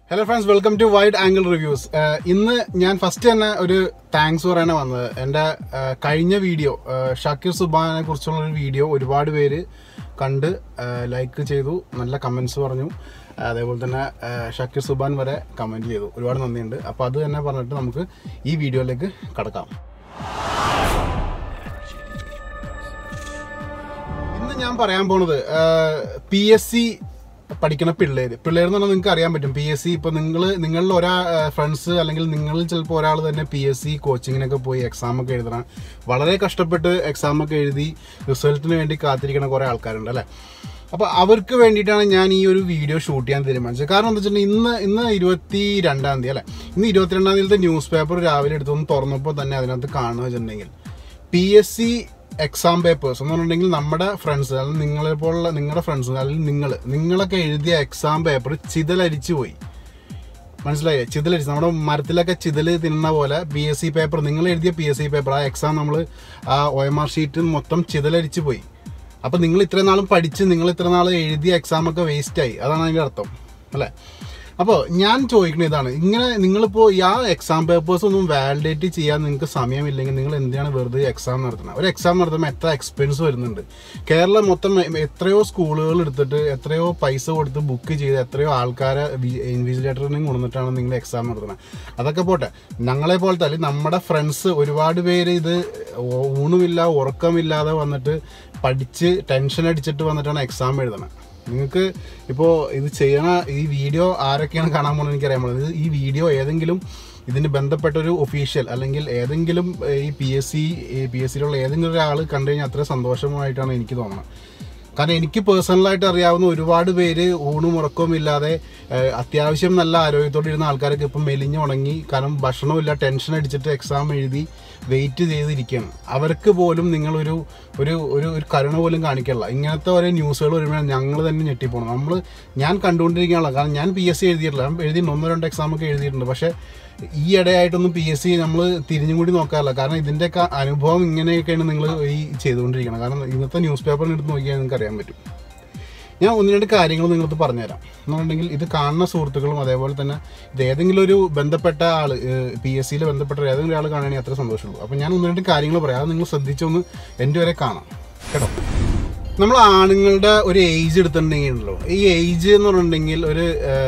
Hello friends, welcome to Wide Angle Reviews. ഇന്ന് ഞാൻ first തന്നെ ഒരു താങ്ക്സ് പറയാനാണ് വന്നത്. എൻ്റെ കഴിഞ്ഞ വീഡിയോ ഷക്കീർ സുബാനെ കുറിച്ചുള്ള ഒരു വീഡിയോ ഒരുപാട് പേര് കണ്ട് ലൈക്ക് ചെയ്തു, നല്ല കമൻസ് പറഞ്ഞു. അതേപോലെ തന്നെ ഷക്കീർ സുബാൻ വരെ കമൻറ്റ് ചെയ്തു. ഒരുപാട് നന്ദിയുണ്ട്. അപ്പോൾ അത് തന്നെ പറഞ്ഞിട്ട് നമുക്ക് ഈ വീഡിയോയിലേക്ക് കടക്കാം. ഇന്ന് ഞാൻ പറയാൻ പോണത് PSC പഠിക്കുന്ന പിള്ളേർ എന്ന് പറഞ്ഞാൽ നിങ്ങൾക്ക് അറിയാൻ പറ്റും. PSC ഇപ്പോൾ നിങ്ങളിൽ ഫ്രണ്ട്സ് അല്ലെങ്കിൽ നിങ്ങളിൽ ചിലപ്പോൾ ഒരാൾ തന്നെ PSC കോച്ചിങ്ങിനൊക്കെ പോയി എക്സാമൊക്കെ എഴുതണം. വളരെ കഷ്ടപ്പെട്ട് എക്സാമൊക്കെ എഴുതി റിസൾട്ടിന് വേണ്ടി കാത്തിരിക്കുന്ന കുറേ ആൾക്കാരുണ്ട് അല്ലേ. അപ്പോൾ അവർക്ക് വേണ്ടിയിട്ടാണ് ഞാൻ ഈ ഒരു വീഡിയോ ഷൂട്ട് ചെയ്യാൻ തീരുമാനിച്ചത്. കാരണം എന്താ വെച്ചിട്ടുണ്ടെങ്കിൽ ഇന്ന് 22-ാം തീയതി അല്ലേ. ഇന്ന് 22-ാം തീയതിയിലത്തെ ന്യൂസ് പേപ്പർ രാവിലെ എടുത്തൊന്ന് തുറന്നപ്പോൾ തന്നെ അതിനകത്ത് കാണുക വെച്ചിട്ടുണ്ടെങ്കിൽ PSC എക്സാം പേപ്പേഴ്സ് എന്ന് പറഞ്ഞിട്ടുണ്ടെങ്കിൽ നമ്മുടെ ഫ്രണ്ട്സ് അല്ലെങ്കിൽ നിങ്ങളെപ്പോലുള്ള നിങ്ങളുടെ ഫ്രണ്ട്സ് അല്ലെങ്കിൽ നിങ്ങളൊക്കെ എഴുതിയ എക്സാം പേപ്പർ ചിതലരിച്ചു പോയി. മനസ്സിലായേ? ചിതലരിച്ച് നമ്മുടെ മരത്തിലൊക്കെ ചിതൽ തിന്നുന്ന പോലെ PSC പേപ്പർ, നിങ്ങൾ എഴുതിയ PSC പേപ്പർ, ആ എക്സാം നമ്മൾ ആ OMR ഷീറ്റ് മൊത്തം ചിതലരിച്ചു പോയി. അപ്പം നിങ്ങൾ ഇത്രയും നാളും പഠിച്ച് നിങ്ങൾ ഇത്ര നാൾ എഴുതിയ എക്സാമൊക്കെ വേസ്റ്റായി. അതാണ് അതിൻ്റെ അർത്ഥം അല്ലേ. അപ്പോൾ ഞാൻ ചോദിക്കുന്നത് ഇതാണ്, ഇങ്ങനെ നിങ്ങളിപ്പോൾ ആ എക്സാം പേപ്പേഴ്സ് ഒന്നും വാലിഡേറ്റ് ചെയ്യാൻ നിങ്ങൾക്ക് സമയമില്ലെങ്കിൽ നിങ്ങൾ എന്തിനാണ് വെറുതെ എക്സാം നടത്തുന്നത്? ഒരു എക്സാം നടത്തുമ്പോൾ എത്ര എക്സ്പെൻസ് വരുന്നുണ്ട്. കേരളം മൊത്തം എത്രയോ സ്കൂളുകൾ എടുത്തിട്ട് എത്രയോ പൈസ കൊടുത്ത് ബുക്ക് ചെയ്ത് എത്രയോ ആൾക്കാരെ ഇൻവിജിലേറ്ററിനും കൊണ്ടുവന്നിട്ടാണ് നിങ്ങൾ എക്സാം നടത്തുന്നത്. അതൊക്കെ പോട്ടെ, ഞങ്ങളെ പോലത്തെ അല്ലെങ്കിൽ നമ്മുടെ ഫ്രണ്ട്സ് ഒരുപാട് പേര് ഇത് ഊണുമില്ല ഉറക്കമില്ലാതെ വന്നിട്ട് പഠിച്ച് ടെൻഷൻ അടിച്ചിട്ട് വന്നിട്ടാണ് എക്സാം എഴുതണത്. നിങ്ങൾക്ക് ഇപ്പോൾ ഇത് ചെയ്യണ ഈ വീഡിയോ ആരൊക്കെയാണ് കാണാൻ പോകുന്നത് എനിക്കറിയാൻ പോകുന്നത്. ഈ വീഡിയോ ഏതെങ്കിലും ഇതിന് ബന്ധപ്പെട്ടൊരു ഒഫീഷ്യൽ അല്ലെങ്കിൽ ഏതെങ്കിലും ഈ PSCയിലുള്ള ഏതെങ്കിലും ഒരാൾ കണ്ടു കഴിഞ്ഞാൽ അത്ര സന്തോഷമായിട്ടാണ് എനിക്ക് തോന്നുന്നത്. കാരണം എനിക്ക് പേഴ്സണലായിട്ട് അറിയാവുന്ന ഒരുപാട് പേര് ഊണും ഉറക്കവും ഇല്ലാതെ അത്യാവശ്യം നല്ല ആരോഗ്യത്തോടെ ഇരുന്ന ആൾക്കാരൊക്കെ ഇപ്പം മെലിഞ്ഞു ഉണങ്ങി, കാരണം ഭക്ഷണമില്ല, ടെൻഷൻ അടിച്ചിട്ട് എക്സാം എഴുതി വെയിറ്റ് ചെയ്തിരിക്കുകയാണ്. അവർക്ക് പോലും നിങ്ങളൊരു ഒരു ഒരു കരുണ പോലും കാണിക്കില്ല. ഇങ്ങനത്തെ ഓരോ ന്യൂസുകൾ വരുമ്പോൾ ഞങ്ങൾ തന്നെ ഞെട്ടിപ്പോണം. ഞാൻ കണ്ടുകൊണ്ടിരിക്കുകയാണല്ലോ. കാരണം ഞാൻ PSC എഴുതിയിട്ടില്ല, എഴുതിയിട്ടുണ്ട്, 1-2 എക്സാമൊക്കെ എഴുതിയിട്ടുണ്ട്. പക്ഷേ ഈ ഇടയായിട്ടൊന്നും PSC നമ്മൾ തിരിഞ്ഞും കൂടി നോക്കാറില്ല. കാരണം ഇതിൻ്റെയൊക്കെ അനുഭവം ഇങ്ങനെയൊക്കെയാണ് നിങ്ങൾ ഈ ചെയ്തുകൊണ്ടിരിക്കുന്നത്. കാരണം ഇന്നത്തെ ന്യൂസ് പേപ്പറിന് എടുത്ത് നോക്കിയാൽ നിങ്ങൾക്ക് അറിയാൻ പറ്റും. ഞാൻ 1-2 കാര്യങ്ങൾ നിങ്ങൾക്ക് പറഞ്ഞുതരാം. എന്നുണ്ടെങ്കിൽ ഇത് കാണുന്ന സുഹൃത്തുക്കളും അതേപോലെ തന്നെ ഇത് ഏതെങ്കിലും ഒരു ബന്ധപ്പെട്ട ആൾ PSCയിൽ ബന്ധപ്പെട്ട ഏതെങ്കിലും ഒരാൾ കാണുകയാണെങ്കിൽ അത്ര സന്തോഷമുള്ളൂ. അപ്പോൾ ഞാൻ 1-2 കാര്യങ്ങൾ പറയാം, അത് നിങ്ങൾ ശ്രദ്ധിച്ചൊന്ന് എൻ്റെ വരെ കാണാം കേട്ടോ. നമ്മൾ ആണുങ്ങളുടെ ഒരു ഏജ് എടുത്തിട്ടുണ്ടെങ്കിലോ, ഈ ഏജ് എന്ന് പറഞ്ഞിട്ടുണ്ടെങ്കിൽ ഒരു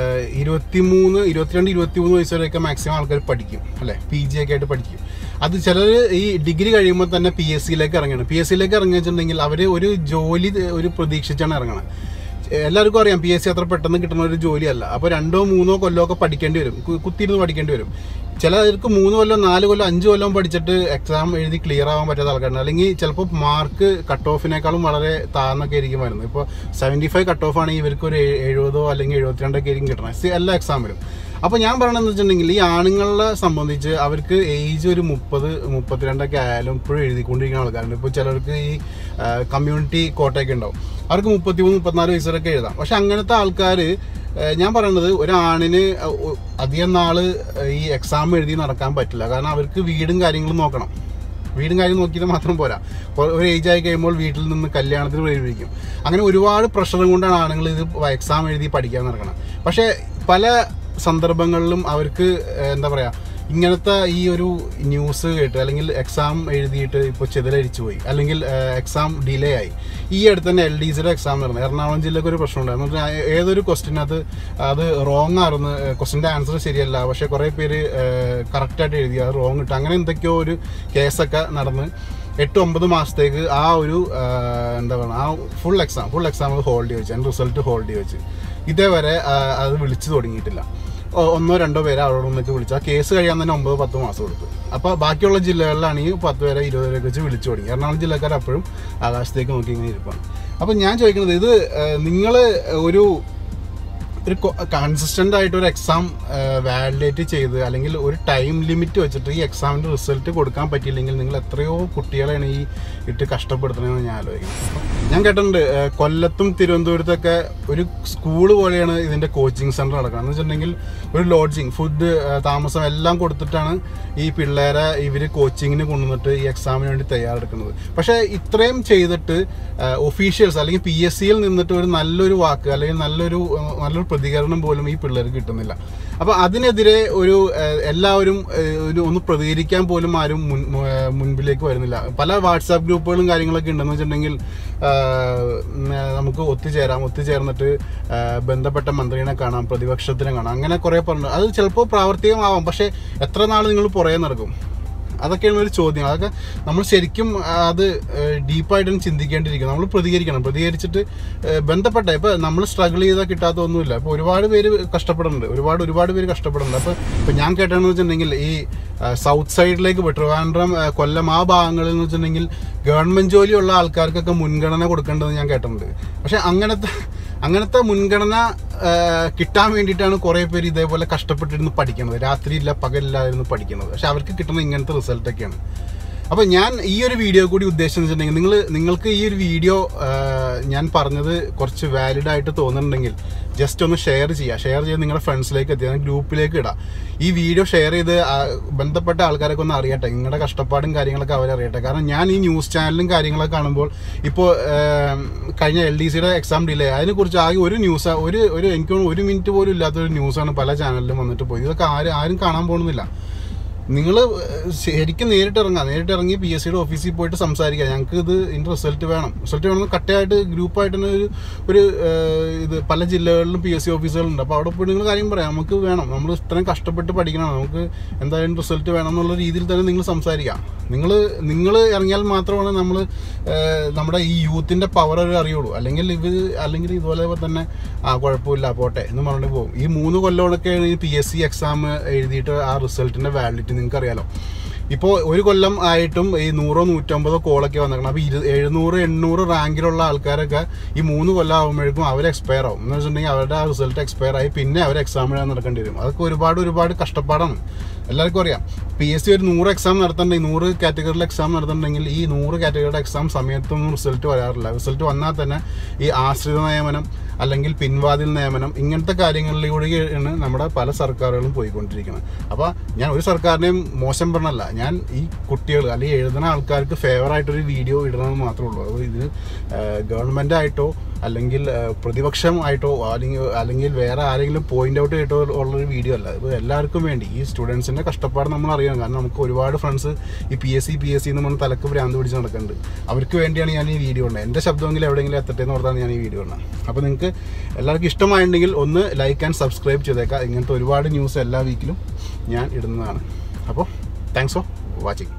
22-23 വയസ്സ് വരെയൊക്കെ മാക്സിമം ആൾക്കാർ പഠിക്കും അല്ലേ. PG ഒക്കെ ആയിട്ട് പഠിക്കും. അത് ചിലർ ഈ ഡിഗ്രി കഴിയുമ്പോൾ തന്നെ PSCയിലേക്ക് ഇറങ്ങണം. PSCയിലേക്ക് ഇറങ്ങിയിട്ടുണ്ടെങ്കിൽ അവർ ഒരു ജോലി പ്രതീക്ഷിച്ചാണ് ഇറങ്ങണം. എല്ലാവർക്കും അറിയാം PSC അത്ര പെട്ടെന്ന് കിട്ടുന്ന ഒരു ജോലിയല്ല. അപ്പോൾ 2-3 കൊല്ലമൊക്കെ പഠിക്കേണ്ടി വരും, കുത്തിയിരുന്ന് പഠിക്കേണ്ടി വരും. ചിലർക്ക് 3 കൊല്ലം 4 കൊല്ലം 5 കൊല്ലം പഠിച്ചിട്ട് എക്സാം എഴുതി ക്ലിയർ ആവാൻ പറ്റാത്ത ആൾക്കാരുണ്ട്. അല്ലെങ്കിൽ ചിലപ്പോൾ മാർക്ക് കട്ട് ഓഫിനേക്കാളും വളരെ താഴ്ന്നൊക്കെ ആയിരിക്കും വരുന്നത്. ഇപ്പോൾ 75 കട്ട് ഓഫ് ആണെങ്കിൽ ഇവർക്ക് ഒരു 70 അല്ലെങ്കിൽ 72 ആയിരിക്കും കിട്ടണം എല്ലാ എക്സാമിലും. അപ്പോൾ ഞാൻ പറയണമെന്ന് വെച്ചിട്ടുണ്ടെങ്കിൽ ഈ ആണുങ്ങളെ സംബന്ധിച്ച് അവർക്ക് ഏജ് ഒരു 30-32 ആയാലും ഇപ്പോഴും എഴുതിക്കൊണ്ടിരിക്കുന്ന ആൾക്കാരുണ്ട്. ഇപ്പോൾ ചിലർക്ക് ഈ കമ്മ്യൂണിറ്റി കോട്ടയൊക്കെ ഉണ്ടാവും, അവർക്ക് 33-34 വയസ്സൊക്കെ എഴുതാം. പക്ഷെ അങ്ങനത്തെ ആൾക്കാർ, ഞാൻ പറയുന്നത് ഒരാണിന് അധികം നാൾ ഈ എക്സാം എഴുതി നടക്കാൻ പറ്റില്ല. കാരണം അവർക്ക് വീടും കാര്യങ്ങളും നോക്കണം. വീടും കാര്യം നോക്കിയത് മാത്രം പോരാ, ഒരു ഏജ് ആയി കഴിയുമ്പോൾ വീട്ടിൽ നിന്ന് കല്യാണത്തിന് പ്രേരിപ്പിക്കും. അങ്ങനെ ഒരുപാട് പ്രഷറും കൊണ്ടാണ് ആണുങ്ങൾ ഇത് എക്സാം എഴുതി പഠിക്കാൻ നടക്കണം. പക്ഷേ പല സന്ദർഭങ്ങളിലും അവർക്ക് എന്താ പറയുക, ഇങ്ങനത്തെ ഈ ഒരു ന്യൂസ് കേട്ട് അല്ലെങ്കിൽ എക്സാം എഴുതിയിട്ട് ഇപ്പോൾ ചിതലരിച്ചു പോയി അല്ലെങ്കിൽ എക്സാം ഡിലേ ആയി. ഈ അടുത്ത് തന്നെ LDCയുടെ എക്സാം നടന്നു. എറണാകുളം ജില്ലയ്ക്ക് ഒരു പ്രശ്നം ഉണ്ടായിരുന്നു. ഏതൊരു ക്വസ്റ്റിനകത്ത് അത് റോങ് ആയിരുന്നു, ക്വസ്റ്റിൻ്റെ ആൻസർ ശരിയല്ല, പക്ഷേ കുറേ പേര് കറക്റ്റായിട്ട് എഴുതി, അത് റോങ് ഇട്ട്, അങ്ങനെ എന്തൊക്കെയോ ഒരു കേസൊക്കെ നടന്ന് 8-9 മാസത്തേക്ക് ആ ഒരു എന്താ പറയുക, ആ ഫുൾ എക്സാം അത് ഹോൾഡ് ചെയ്ത് വെച്ച്, അതിൻ്റെ റിസൾട്ട് ഹോൾഡ് ചെയ്ത് വെച്ച് ഇതേവരെ അത് വിളിച്ചു തുടങ്ങിയിട്ടില്ല. 1-2 പേരെ അവരോടൊന്നൊക്കെ വിളിച്ചു. ആ കേസ് കഴിയാൻ തന്നെ 9-10 മാസം കൊടുത്തു. അപ്പോൾ ബാക്കിയുള്ള ജില്ലകളിലാണെങ്കിൽ 10 പേരെ 20 പേരൊക്കെ വെച്ച് വിളിച്ചു തുടങ്ങി. എറണാകുളം ജില്ലക്കാർ അപ്പോഴും ആകാശത്തേക്ക് നോക്കി ഇങ്ങനെ ഇരിപ്പാണ്. അപ്പോൾ ഞാൻ ചോദിക്കുന്നത്, ഇത് നിങ്ങൾ ഒരു കൺസിസ്റ്റൻ്റ് ആയിട്ട് ഒരു എക്സാം വാലിഡേറ്റ് ചെയ്ത് അല്ലെങ്കിൽ ഒരു ടൈം ലിമിറ്റ് വെച്ചിട്ട് ഈ എക്സാമിൻ്റെ റിസൾട്ട് കൊടുക്കാൻ പറ്റിയില്ലെങ്കിൽ നിങ്ങൾ എത്രയോ കുട്ടികളെയാണ് ഈ ഇട്ട് കഷ്ടപ്പെടുത്തണമെന്ന് ഞാൻ ആലോചിക്കുന്നത്. ഞാൻ കേട്ടിട്ടുണ്ട് കൊല്ലത്തും തിരുവനന്തപുരത്തൊക്കെ ഒരു സ്കൂൾ പോലെയാണ് ഇതിൻ്റെ കോച്ചിങ് സെൻറ്റർ നടക്കുന്നത്. എന്ന് വെച്ചിട്ടുണ്ടെങ്കിൽ ഒരു ലോഡ്ജിങ്, ഫുഡ്, താമസം എല്ലാം കൊടുത്തിട്ടാണ് ഈ പിള്ളേരെ ഇവർ കോച്ചിങ്ങിന് കൊണ്ടുവന്നിട്ട് ഈ എക്സാമിന് വേണ്ടി തയ്യാറെടുക്കുന്നത്. പക്ഷേ ഇത്രയും ചെയ്തിട്ട് ഒഫീഷ്യൽസ് അല്ലെങ്കിൽ PSCയിൽ നിന്നിട്ട് ഒരു നല്ലൊരു വാക്ക് അല്ലെങ്കിൽ നല്ലൊരു പ്രതികരണം പോലും ഈ പിള്ളേർക്ക് കിട്ടുന്നില്ല. അപ്പോൾ അതിനെതിരെ എല്ലാവരും ഒന്ന് പ്രതികരിക്കാൻ പോലും ആരും മുൻപിലേക്ക് വരുന്നില്ല. പല വാട്സാപ്പ് ഗ്രൂപ്പുകളും കാര്യങ്ങളൊക്കെ ഉണ്ടെന്ന് വെച്ചിട്ടുണ്ടെങ്കിൽ നമുക്ക് ഒത്തുചേർന്നിട്ട് ബന്ധപ്പെട്ട മന്ത്രിനെ കാണാം, പ്രതിപക്ഷത്തിനെ കാണാം, അങ്ങനെ കുറേ പറഞ്ഞു. അത് ചിലപ്പോൾ പ്രാവർത്തികമാവാം, പക്ഷേ എത്ര നാൾ നിങ്ങൾ പുറകെ നടക്കും? അതൊക്കെയാണ് ഒരു ചോദ്യം. അതൊക്കെ നമ്മൾ ശരിക്കും അത് ഡീപ്പായിട്ടൊന്ന് ചിന്തിക്കേണ്ടിയിരിക്കും. നമ്മൾ പ്രതികരിച്ചിട്ട് ബന്ധപ്പെട്ട ഇപ്പം നമ്മൾ സ്ട്രഗിൾ ചെയ്താൽ കിട്ടാത്തൊന്നുമില്ല. ഇപ്പോൾ ഒരുപാട് പേര് കഷ്ടപ്പെടുന്നുണ്ട്, ഒരുപാട് പേര് കഷ്ടപ്പെടുന്നുണ്ട്. അപ്പോൾ ഞാൻ കേട്ടതെന്ന് വെച്ചിട്ടുണ്ടെങ്കിൽ ഈ സൗത്ത് സൈഡിലേക്ക് ട്രിവാൻഡ്രം, കൊല്ലം ആ ഭാഗങ്ങളിൽ എന്ന് വെച്ചിട്ടുണ്ടെങ്കിൽ ഗവൺമെൻറ് ജോലിയുള്ള ആൾക്കാർക്കൊക്കെ മുൻഗണന കൊടുക്കേണ്ടതെന്ന് ഞാൻ കേട്ടിട്ടുണ്ട്. പക്ഷേ അങ്ങനത്തെ മുൻഗണന കിട്ടാൻ വേണ്ടിയിട്ടാണ് കുറേ പേര് ഇതേപോലെ കഷ്ടപ്പെട്ടിരുന്ന് പഠിക്കുന്നത്, രാത്രിയില്ല പകലില്ലായിരുന്നു പഠിക്കുന്നത്. പക്ഷെ അവർക്ക് കിട്ടുന്ന ഇങ്ങനത്തെ റിസൾട്ടൊക്കെയാണ്. അപ്പോൾ ഞാൻ ഈ ഒരു വീഡിയോ കൂടി ഉദ്ദേശിച്ചെന്ന് വെച്ചിട്ടുണ്ടെങ്കിൽ നിങ്ങൾക്ക് ഈ ഒരു വീഡിയോ ഞാൻ പറഞ്ഞത് കുറച്ച് വാലിഡ് ആയിട്ട് തോന്നുന്നുണ്ടെങ്കിൽ ജസ്റ്റ് ഒന്ന് ഷെയർ ചെയ്ത് നിങ്ങളുടെ ഫ്രണ്ട്സിലേക്ക് എത്തിയാൽ ഗ്രൂപ്പിലേക്ക് ഇടാം. ഈ വീഡിയോ ഷെയർ ചെയ്ത് ബന്ധപ്പെട്ട ആൾക്കാരൊക്കെ ഒന്ന് അറിയട്ടെ, നിങ്ങളുടെ കഷ്ടപ്പാടും കാര്യങ്ങളൊക്കെ അവരറിയട്ടെ. കാരണം ഞാൻ ഈ ന്യൂസ് ചാനലും കാര്യങ്ങളൊക്കെ കാണുമ്പോൾ ഇപ്പോൾ കഴിഞ്ഞ LDCയുടെ എക്സാം ഡിലേ അതിനെക്കുറിച്ച് ആകെ ഒരു ന്യൂസ് എനിക്ക് 1 മിനിറ്റ് പോലും ഇല്ലാത്തൊരു ന്യൂസാണ് പല ചാനലിലും വന്നിട്ട് പോയി. ഇതൊക്കെ ആരും കാണാൻ പോകുന്നില്ല. നിങ്ങൾ ശരിക്കും നേരിട്ടിറങ്ങി PSCയുടെ ഓഫീസിൽ പോയിട്ട് സംസാരിക്കുക. ഞങ്ങൾക്ക് ഇതിൻ്റെ റിസൾട്ട് വേണമെന്ന് കട്ടയായിട്ട് ഗ്രൂപ്പായിട്ട് തന്നെ ഒരു ഇത് പല ജില്ലകളിലും PSC ഓഫീസുകളുണ്ട്. അപ്പോൾ അവിടെ പോയി നിങ്ങൾ കാര്യം പറയാം, നമുക്ക് വേണം, നമ്മൾ ഇത്രയും കഷ്ടപ്പെട്ട് പഠിക്കണം, നമുക്ക് എന്തായാലും റിസൾട്ട് വേണം എന്നുള്ള രീതിയിൽ തന്നെ നിങ്ങൾ സംസാരിക്കാം. നിങ്ങൾ ഇറങ്ങിയാൽ മാത്രമാണ് നമ്മുടെ ഈ യൂത്തിൻ്റെ പവർ അറിയുള്ളൂ. അല്ലെങ്കിൽ ഇതുപോലെ തന്നെ കുഴപ്പമില്ല പോട്ടെ എന്ന് പറഞ്ഞിട്ട് പോകും. ഈ 3 കൊല്ലമൊക്കെയാണ് ഈ PSC എക്സാം എഴുതിയിട്ട് ആ റിസൾട്ടിൻ്റെ വാലിഡിറ്റി നിങ്ങൾക്കറിയാലോ. ഇപ്പോൾ 1 കൊല്ലം ആയിട്ടും ഈ 100 150 കോളൊക്കെ വന്നേക്കണം. അപ്പോൾ 700 800 റാങ്കിലുള്ള ആൾക്കാരൊക്കെ ഈ 3 കൊല്ലം ആകുമ്പോഴേക്കും അവർ എക്സ്പയർ ആവും. എന്ന് വെച്ചിട്ടുണ്ടെങ്കിൽ അവരുടെ ആ റിസൾട്ട് എക്സ്പയർ ആയി പിന്നെ അവർ എക്സാം എഴുതാൻ നടക്കേണ്ടി വരും. അതൊക്കെ ഒരുപാട് കഷ്ടപ്പാടാണ്. എല്ലാവർക്കും അറിയാം. PSC ഒരു 100 എക്സാം നടത്തുന്നുണ്ടെങ്കിൽ 100 കാറ്റഗറിയിലെ എക്സാം നടത്തുന്നുണ്ടെങ്കിൽ ഈ 100 കാറ്റഗറിയുടെ എക്സാം സമയത്തൊന്നും റിസൾട്ട് വരാറില്ല. റിസൾട്ട് വന്നാൽ തന്നെ ഈ ആശ്രിത നിയമനം അല്ലെങ്കിൽ പിൻവാതിൽ നിയമനം ഇങ്ങനത്തെ കാര്യങ്ങളിലൂടെയാണ് നമ്മുടെ പല സർക്കാരുകളും പോയിക്കൊണ്ടിരിക്കുന്നത്. അപ്പോൾ ഞാൻ ഒരു സർക്കാരിനെയും മോശം പറഞ്ഞല്ല, ഞാൻ ഈ കുട്ടികൾ അല്ലെങ്കിൽ എഴുതുന്ന ആൾക്കാർക്ക് ഫേവറായിട്ടൊരു വീഡിയോ ഇടണമെന്ന് മാത്രമേ ഉള്ളൂ. അപ്പോൾ ഇത് ഗവൺമെൻറ് ആയിട്ടോ അല്ലെങ്കിൽ പ്രതിപക്ഷമായിട്ടോ അല്ലെങ്കിൽ വേറെ ആരെങ്കിലും പോയിന്റ് ഔട്ട് ചെയ്തിട്ടോ ഉള്ളൊരു വീഡിയോ അല്ല. ഇത് എല്ലാവർക്കും വേണ്ടി ഈ സ്റ്റുഡൻസിൻ്റെ കഷ്ടപ്പാട് നമ്മൾ അറിയണം. കാരണം നമുക്ക് ഒരുപാട് ഫ്രണ്ട്സ് ഈ PSC എന്ന് പറഞ്ഞ് തലക്ക് ഭ്രാന്ത് പിടിച്ച് നടക്കുന്നുണ്ട്. അവർക്ക് വേണ്ടിയാണ് ഞാൻ ഈ വീഡിയോ ഉള്ളത്. എൻ്റെ ശബ്ദമെങ്കിലും എവിടെയെങ്കിലും എത്തട്ടെ എന്ന് ഓർത്താണ് ഞാൻ ഈ വീഡിയോ ഉള്ളത്. അപ്പോൾ നിങ്ങൾക്ക് എല്ലാവർക്കും ഇഷ്ടമായിട്ടുണ്ടെങ്കിൽ ഒന്ന് ലൈക്ക് ആൻഡ് സബ്സ്ക്രൈബ് ചെയ്തേക്കാം. ഇങ്ങനത്തെ ഒരുപാട് ന്യൂസ് എല്ലാ വീക്കിലും ഞാൻ ഇടുന്നതാണ്. അപ്പോൾ താങ്ക്സ് ഫോർ വാച്ചിങ്.